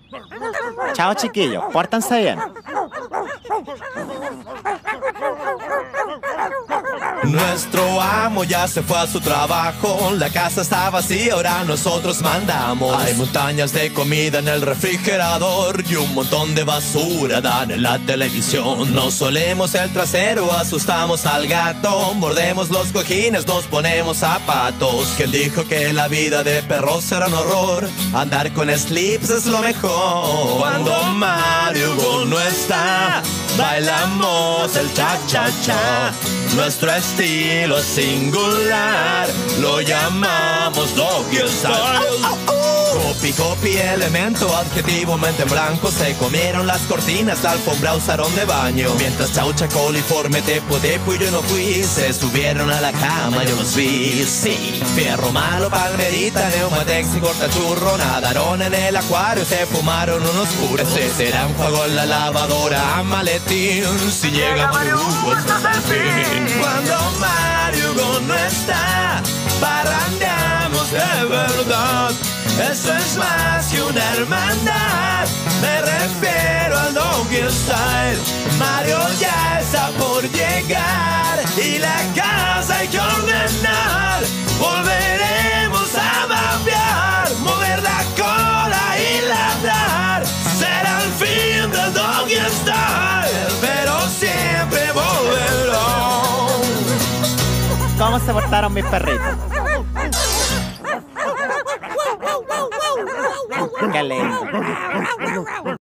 Chao, chiquillos, pórtense bien. Nuestro amo ya se fue a su trabajo, la casa está vacía, ahora nosotros mandamos. Hay montañas de comida en el refrigerador y un montón de basura dan en la televisión. Nos solemos el trasero, asustamos al gato, mordemos los cojines, nos ponemos zapatos. ¿Quién dijo que la vida de perros era un horror? Andar con slips es lo mejor. Cuando Mario no está, bailamos el cha-cha-cha. Nuestro estilo es singular, lo llamamos Doggy Style. Copy, copy, elemento, adjetivo, mente en blanco. Se comieron las cortinas, la alfombra usaron de baño. Mientras Chaucha, coliforme, tepo, tepo y yo no fui. Se subieron a la cama, yo los vi. Sí, fierro malo, palmerita, neumatex y cortachurro. Nadaron en el acuario, se fumaron unos puros. Ese será un juego en la lavadora, maletín. Si llega Mario, hasta el fin. Cuando Mario no está, parrandeamos de verdad. Eso es más que una hermandad. Me refiero al Doggy Style. Mario ya está por llegar y la casa hay que ordenar. Volveremos a babear, mover la cola y ladrar. Será el fin del Doggy Style, pero siempre volverán. ¿Cómo se portaron mis perritos? Qué lindo.